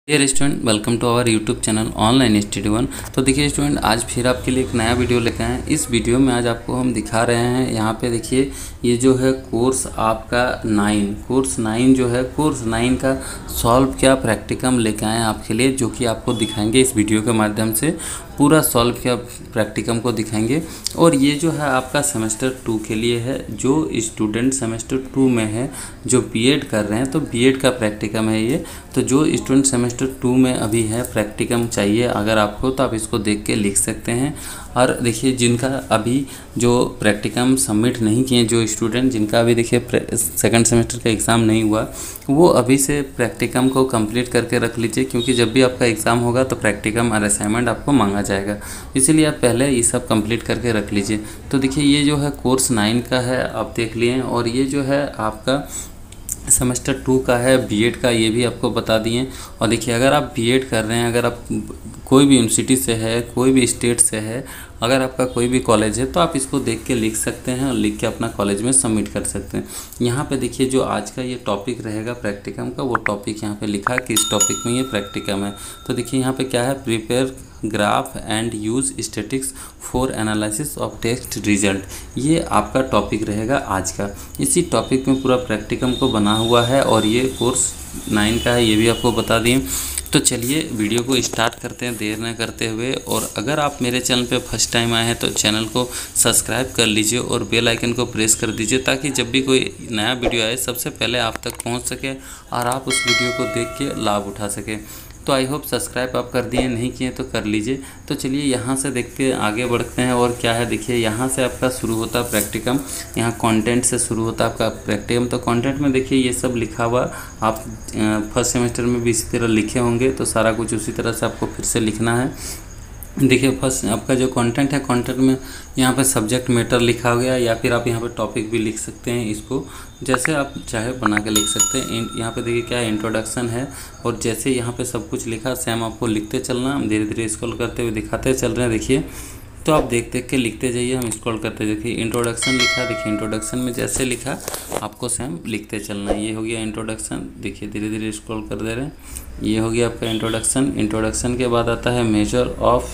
Dear student, welcome to our YouTube channel online study one. तो देखिए student, आज फिर आपके लिए एक नया वीडियो लेकर आए हैं। इस वीडियो में आज आपको हम दिखा रहे हैं, यहाँ पे देखिए ये जो है कोर्स आपका 9 कोर्स 9 जो है कोर्स 9 का सॉल्व किया प्रैक्टिकम लेकर आए हैं आपके लिए, जो कि आपको दिखाएंगे इस वीडियो के माध्यम से। पूरा सॉल्व किया प्रैक्टिकम को दिखाएंगे। और ये जो है आपका सेमेस्टर 2 के लिए है। जो स्टूडेंट सेमेस्टर 2 में है, जो बीएड कर रहे हैं, तो बीएड का प्रैक्टिकम है ये। तो जो स्टूडेंट सेमेस्टर 2 में अभी है, प्रैक्टिकम चाहिए अगर आपको, तो आप इसको देख के लिख सकते हैं। और देखिए जिनका अभी जो प्रैक्टिकम सबमिट नहीं किए, जो स्टूडेंट जिनका अभी देखिए सेकंड सेमेस्टर का एग्ज़ाम नहीं हुआ, वो अभी से प्रैक्टिकम को कंप्लीट करके रख लीजिए, क्योंकि जब भी आपका एग्ज़ाम होगा तो प्रैक्टिकम और असाइनमेंट आपको मांगा जाएगा। इसीलिए आप पहले ये सब कंप्लीट करके रख लीजिए। तो देखिए ये जो है कोर्स 9 का है, आप देख लिए। और ये जो है आपका सेमेस्टर 2 का है बीएड का, ये भी आपको बता दिए। और देखिए अगर आप बीएड कर रहे हैं, अगर आप कोई भी यूनिवर्सिटी से है, कोई भी स्टेट से है, अगर आपका कोई भी कॉलेज है, तो आप इसको देख के लिख सकते हैं और लिख के अपना कॉलेज में सबमिट कर सकते हैं। यहाँ पे देखिए जो आज का ये टॉपिक रहेगा प्रैक्टिकम का, वो टॉपिक यहाँ पे लिखा है कि इस टॉपिक में ये प्रैक्टिकम है। तो देखिए यहाँ पे क्या है, prepare graph and use statistics for analysis of test result, ये आपका टॉपिक रहेगा आज का। इसी टॉपिक में पूरा प्रैक्टिकम को बना हुआ है और ये कोर्स 9 का है, ये भी आपको बता दिए। तो चलिए वीडियो को स्टार्ट करते हैं देर न करते हुए। और अगर आप मेरे चैनल पे फर्स्ट टाइम आए हैं तो चैनल को सब्सक्राइब कर लीजिए और बेल आइकन को प्रेस कर दीजिए, ताकि जब भी कोई नया वीडियो आए सबसे पहले आप तक पहुंच सके और आप उस वीडियो को देख के लाभ उठा सकें। तो आई होप सब्सक्राइब आप कर दिए, नहीं किए तो कर लीजिए। तो चलिए यहाँ से देख के आगे बढ़ते हैं। और क्या है, देखिए यहाँ से आपका शुरू होता है प्रैक्टिकम। यहाँ कंटेंट से शुरू होता है आपका प्रैक्टिकम। तो कंटेंट में देखिए ये सब लिखा हुआ, आप फर्स्ट सेमेस्टर में भी इसी तरह लिखे होंगे, तो सारा कुछ उसी तरह से आपको फिर से लिखना है। देखिए फर्स्ट आपका जो कंटेंट है, कंटेंट में यहाँ पे सब्जेक्ट मैटर लिखा गया, या फिर आप यहाँ पे टॉपिक भी लिख सकते हैं। इसको जैसे आप चाहे बना के लिख सकते हैं। यहाँ पे देखिए क्या है, इंट्रोडक्शन है। और जैसे यहाँ पे सब कुछ लिखा, सेम आपको लिखते चलना। हम धीरे धीरे स्क्रॉल करते हुए दिखाते चल रहे हैं, देखिए। तो आप देख देख के लिखते जाइए, हम स्क्रॉल करते देखिए। इंट्रोडक्शन लिखा, देखिए इंट्रोडक्शन में जैसे लिखा आपको सेम लिखते चलना है। ये हो गया इंट्रोडक्शन, देखिए धीरे धीरे स्क्रॉल कर दे रहे हैं। ये हो गया आपका इंट्रोडक्शन। इंट्रोडक्शन के बाद आता है मेजर ऑफ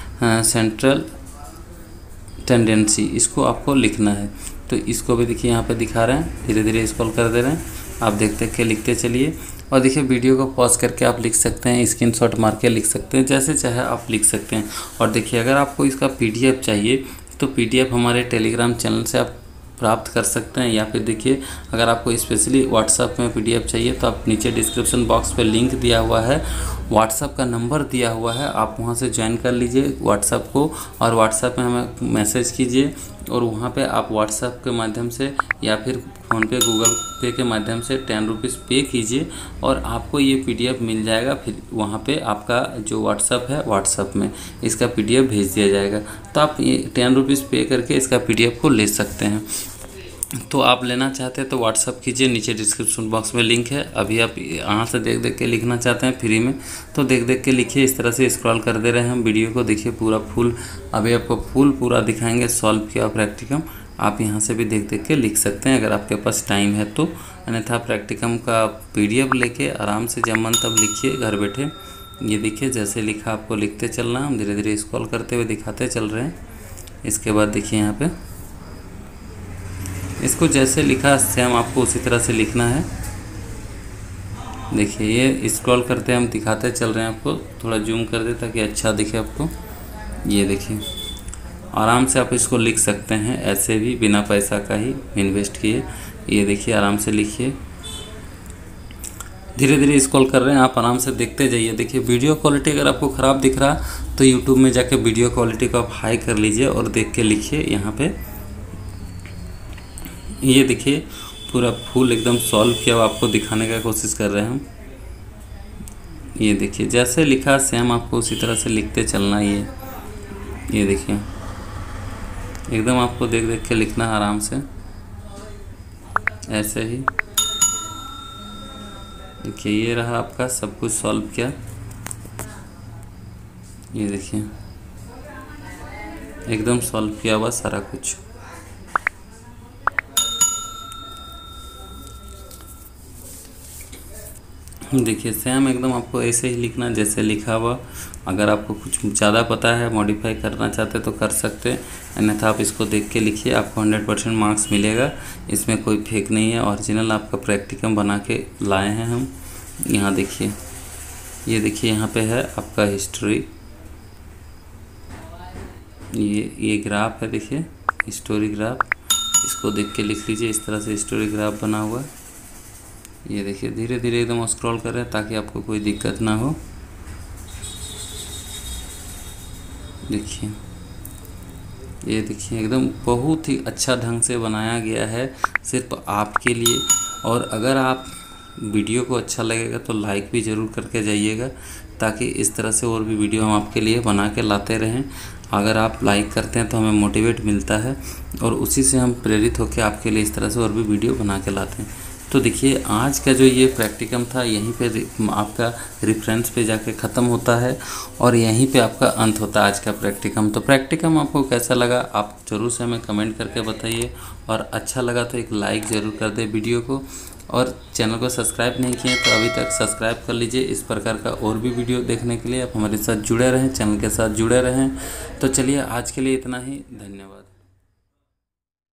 सेंट्रल टेंडेंसी, इसको आपको लिखना है। तो इसको भी देखिए यहाँ पे दिखा रहे हैं, धीरे धीरे स्क्रॉल कर दे रहे हैं, आप देख देख के लिखते चलिए। और देखिए वीडियो को पॉज करके आप लिख सकते हैं, स्क्रीनशॉट मार के लिख सकते हैं, जैसे चाहे आप लिख सकते हैं। और देखिए अगर आपको इसका पीडीएफ चाहिए तो पीडीएफ हमारे टेलीग्राम चैनल से आप प्राप्त कर सकते हैं। या फिर देखिए अगर आपको स्पेशली व्हाट्सएप में पीडीएफ चाहिए, तो आप नीचे डिस्क्रिप्शन बॉक्स पे लिंक दिया हुआ है, व्हाट्सएप का नंबर दिया हुआ है, आप वहां से ज्वाइन कर लीजिए व्हाट्सएप को। और व्हाट्सएप में हमें मैसेज कीजिए, और वहाँ पे आप व्हाट्सएप के माध्यम से या फिर फ़ोनपे गूगल पे के माध्यम से 10 रुपीज़ पे कीजिए, और आपको ये पीडीएफ मिल जाएगा। फिर वहाँ पे आपका जो व्हाट्सएप है, व्हाट्सएप में इसका पीडीएफ भेज दिया जाएगा। तो आप ये 10 रुपीज़ पे करके इसका पीडीएफ को ले सकते हैं। तो आप लेना चाहते हैं तो व्हाट्सअप कीजिए, नीचे डिस्क्रिप्शन बॉक्स में लिंक है। अभी आप यहाँ से देख देख के लिखना चाहते हैं फ्री में, तो देख देख के लिखिए। इस तरह से स्क्रॉल कर दे रहे हैं हम वीडियो को, देखिए पूरा फुल। अभी आपको फुल पूरा दिखाएंगे सॉल्व किया प्रैक्टिकम। आप यहाँ से भी देख देख के लिख सकते हैं अगर आपके पास टाइम है तो। अन्यथा प्रैक्टिकम का पीडीएफ लेके आराम से जब मन तब लिखिए घर बैठे। ये देखिए जैसे लिखा आपको लिखते चलना, हम धीरे धीरे स्क्रॉल करते हुए दिखाते चल रहे हैं। इसके बाद देखिए यहाँ पे इसको जैसे लिखा सेम आपको उसी तरह से लिखना है। देखिए ये स्क्रॉल करते हम दिखाते चल रहे हैं आपको, थोड़ा जूम कर दे ताकि अच्छा दिखे आपको। ये देखिए आराम से आप इसको लिख सकते हैं, ऐसे भी बिना पैसा का ही इन्वेस्ट किए। ये देखिए आराम से लिखिए, धीरे धीरे स्क्रॉल कर रहे हैं, आप आराम से देखते जाइए। देखिए वीडियो क्वालिटी अगर आपको ख़राब दिख रहा तो यूट्यूब में जाके वीडियो क्वालिटी को आप हाई कर लीजिए और देख के लिखिए। यहाँ पे ये देखिए पूरा फुल एकदम सॉल्व किया हुआ आपको दिखाने का कोशिश कर रहे हैं हम। ये देखिए जैसे लिखा सेम आपको उसी तरह से लिखते चलना। ये देखिए एकदम आपको देख देख के लिखना आराम से, ऐसे ही। देखिए ये रहा आपका सब कुछ सॉल्व किया। ये देखिए एकदम सॉल्व किया हुआ सारा कुछ। देखिए सेम एकदम आपको ऐसे ही लिखना जैसे लिखा हुआ। अगर आपको कुछ ज़्यादा पता है, मॉडिफाई करना चाहते तो कर सकते हैं, अन्यथा आप इसको देख के लिखिए, आपको 100% मार्क्स मिलेगा। इसमें कोई फेक नहीं है, ओरिजिनल आपका प्रैक्टिकम बना के लाए हैं हम। यहाँ देखिए, ये देखिए यहाँ पे है आपका हिस्ट्री, ये ग्राफ है, देखिए हिस्टोरी ग्राफ। इसको देख के लिख लीजिए, इस तरह से हिस्टोरी ग्राफ बना हुआ है। ये देखिए धीरे धीरे एकदम स्क्रॉल कर रहे हैं ताकि आपको कोई दिक्कत ना हो। देखिए ये देखिए एकदम बहुत ही अच्छा ढंग से बनाया गया है सिर्फ आपके लिए। और अगर आप वीडियो को अच्छा लगेगा तो लाइक भी ज़रूर करके जाइएगा, ताकि इस तरह से और भी वीडियो हम आपके लिए बना के लाते रहें। अगर आप लाइक करते हैं तो हमें मोटिवेट मिलता है और उसी से हम प्रेरित होकर आपके लिए इस तरह से और भी वीडियो बना के लाते हैं। तो देखिए आज का जो ये प्रैक्टिकम था यहीं पे आपका रेफरेंस पे जाके ख़त्म होता है और यहीं पे आपका अंत होता है आज का प्रैक्टिकम। तो प्रैक्टिकम आपको कैसा लगा आप ज़रूर से हमें कमेंट करके बताइए, और अच्छा लगा तो एक लाइक ज़रूर कर दे वीडियो को, और चैनल को सब्सक्राइब नहीं किए तो अभी तक सब्सक्राइब कर लीजिए। इस प्रकार का और भी वीडियो देखने के लिए आप हमारे साथ जुड़े रहें, चैनल के साथ जुड़े रहें। तो चलिए आज के लिए इतना ही, धन्यवाद।